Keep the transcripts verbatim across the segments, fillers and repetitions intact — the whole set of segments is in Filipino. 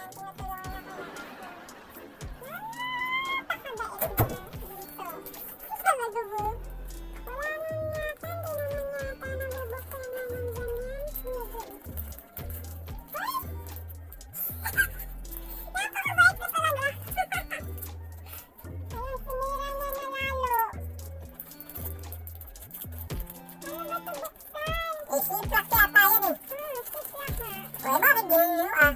Isiplak yata yun eh. Uy, bakit ganyan ah?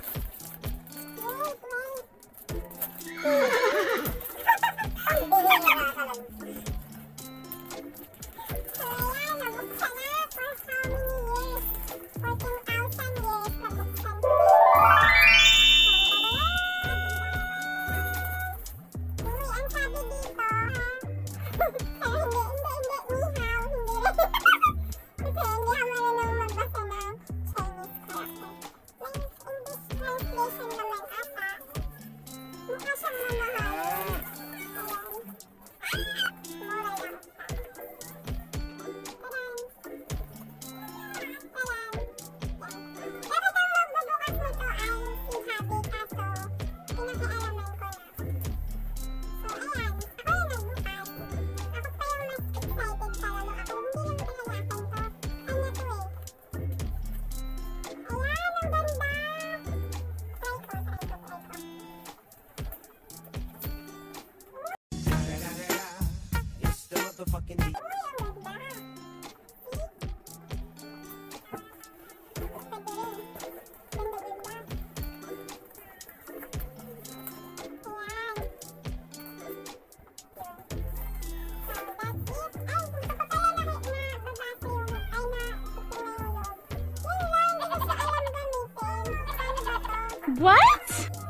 Ang bihira ka lang. So ayan, nabuksan na for how many years? fourteen thousand years nabuksan. Uy, ang sabi dito ha? Pero hindi, hindi, hindi, nihaw, hindi rin. Kasi hindi ako marunong magbasa ng Chinese character. May English translation naman ata. Mukha siyang mamahalin. Ayan. Mura lang siya. Taran. Taran. Pero daw magbubukas mo to ay si Habi kaso pinakialaman ko na. So ayan, ako yung nagbukas. Ako pa yung mas excited sa lalo ako. Hindi lang pinayakan to. Ano to eh? Ayan, ang ganda! Try ko, try ko, try ko. It's the motherfucking D. Uy, ang ganda! See? Pwede rin. Ganda, ganda. Ayan. So, that's it. Ay, gusto ko pala na, na babasa yung, ay na, titingnan yung loob. Yun lang, hindi ko siya alam gamitin. Paano ba to? What?